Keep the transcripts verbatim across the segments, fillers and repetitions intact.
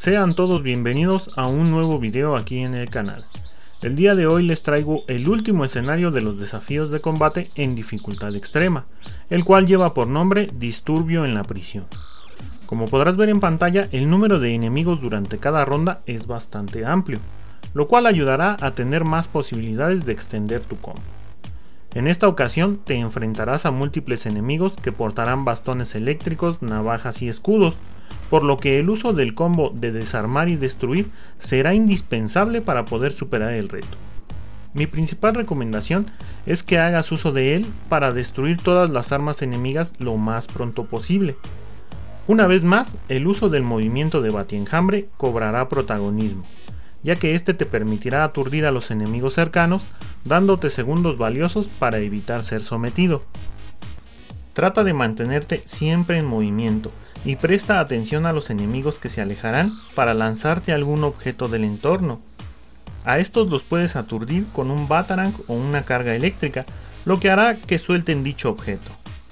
Sean todos bienvenidos a un nuevo video aquí en el canal. El día de hoy les traigo el último escenario de los desafíos de combate en dificultad extrema, el cual lleva por nombre Disturbio en la prisión. Como podrás ver en pantalla, el número de enemigos durante cada ronda es bastante amplio, lo cual ayudará a tener más posibilidades de extender tu combo. En esta ocasión te enfrentarás a múltiples enemigos que portarán bastones eléctricos, navajas y escudos, por lo que el uso del combo de desarmar y destruir será indispensable para poder superar el reto. Mi principal recomendación es que hagas uso de él para destruir todas las armas enemigas lo más pronto posible. Una vez más, el uso del movimiento de batienjambre cobrará protagonismo, ya que este te permitirá aturdir a los enemigos cercanos, dándote segundos valiosos para evitar ser sometido. Trata de mantenerte siempre en movimiento y presta atención a los enemigos que se alejarán para lanzarte algún objeto del entorno. A estos los puedes aturdir con un batarang o una carga eléctrica, lo que hará que suelten dicho objeto.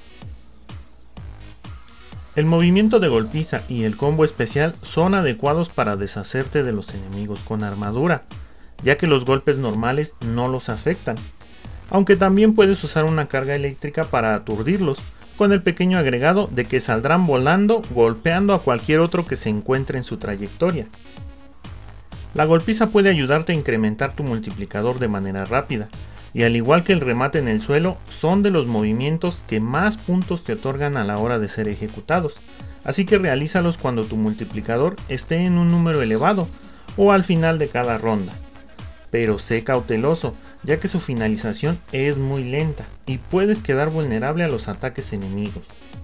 El movimiento de golpiza y el combo especial son adecuados para deshacerte de los enemigos con armadura, ya que los golpes normales no los afectan, aunque también puedes usar una carga eléctrica para aturdirlos, con el pequeño agregado de que saldrán volando golpeando a cualquier otro que se encuentre en su trayectoria. La golpiza puede ayudarte a incrementar tu multiplicador de manera rápida, y al igual que el remate en el suelo, son de los movimientos que más puntos te otorgan a la hora de ser ejecutados, así que realízalos cuando tu multiplicador esté en un número elevado o al final de cada ronda. Pero sé cauteloso, ya que su finalización es muy lenta y puedes quedar vulnerable a los ataques enemigos.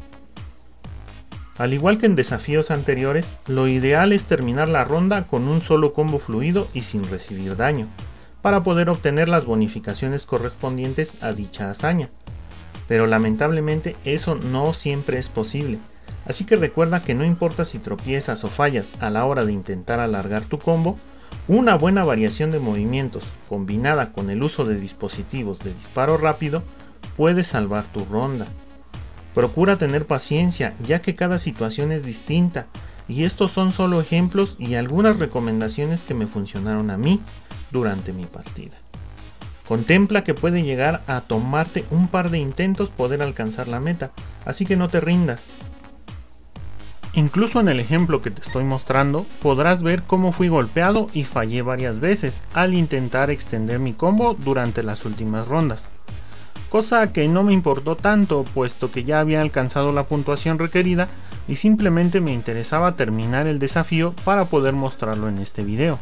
Al igual que en desafíos anteriores, lo ideal es terminar la ronda con un solo combo fluido y sin recibir daño, para poder obtener las bonificaciones correspondientes a dicha hazaña. Pero lamentablemente eso no siempre es posible, así que recuerda que no importa si tropiezas o fallas a la hora de intentar alargar tu combo, una buena variación de movimientos combinada con el uso de dispositivos de disparo rápido puede salvar tu ronda. Procura tener paciencia, ya que cada situación es distinta, y estos son solo ejemplos y algunas recomendaciones que me funcionaron a mí durante mi partida. Contempla que puede llegar a tomarte un par de intentos poder alcanzar la meta, así que no te rindas. Incluso en el ejemplo que te estoy mostrando, podrás ver cómo fui golpeado y fallé varias veces al intentar extender mi combo durante las últimas rondas. Cosa que no me importó tanto, puesto que ya había alcanzado la puntuación requerida y simplemente me interesaba terminar el desafío para poder mostrarlo en este video.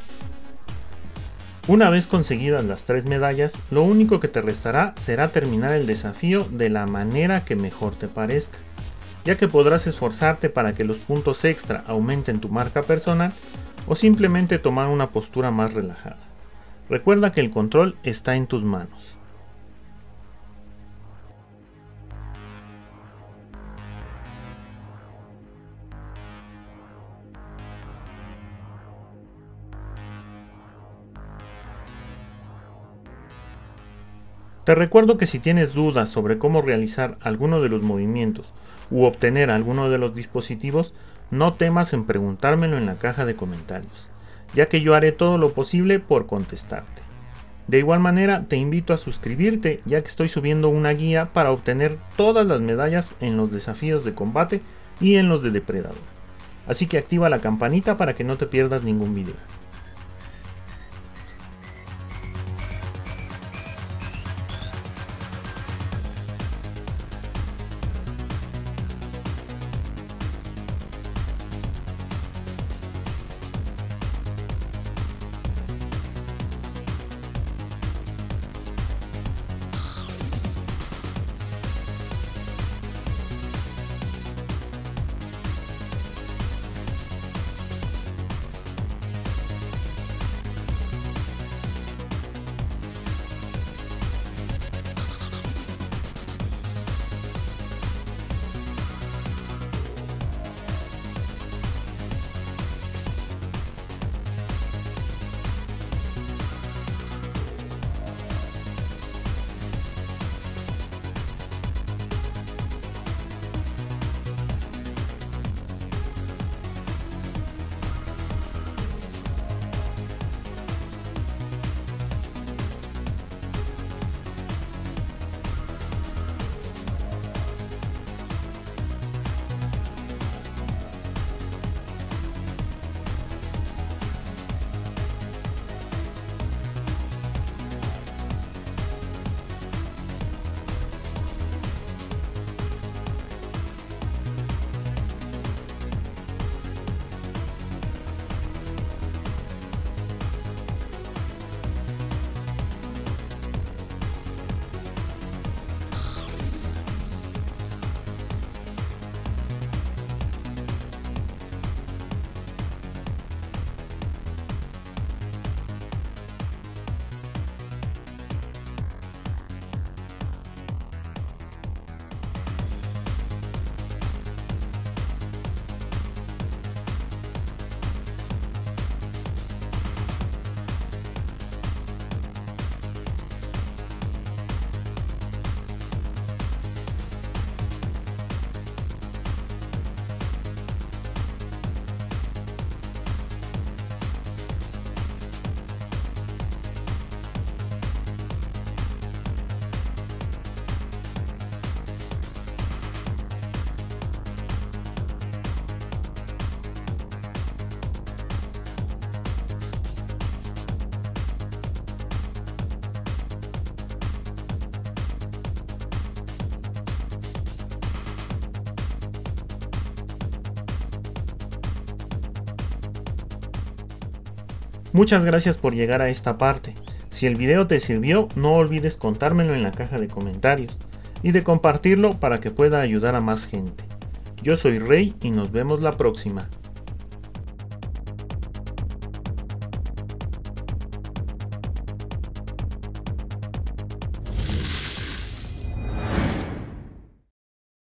Una vez conseguidas las tres medallas, lo único que te restará será terminar el desafío de la manera que mejor te parezca, ya que podrás esforzarte para que los puntos extra aumenten tu marca personal o simplemente tomar una postura más relajada. Recuerda que el control está en tus manos. Te recuerdo que si tienes dudas sobre cómo realizar alguno de los movimientos u obtener alguno de los dispositivos, no temas en preguntármelo en la caja de comentarios, ya que yo haré todo lo posible por contestarte. De igual manera te invito a suscribirte, ya que estoy subiendo una guía para obtener todas las medallas en los desafíos de combate y en los de depredador. Así que activa la campanita para que no te pierdas ningún video. Muchas gracias por llegar a esta parte. Si el video te sirvió, no olvides contármelo en la caja de comentarios y de compartirlo para que pueda ayudar a más gente. Yo soy Rey y nos vemos la próxima.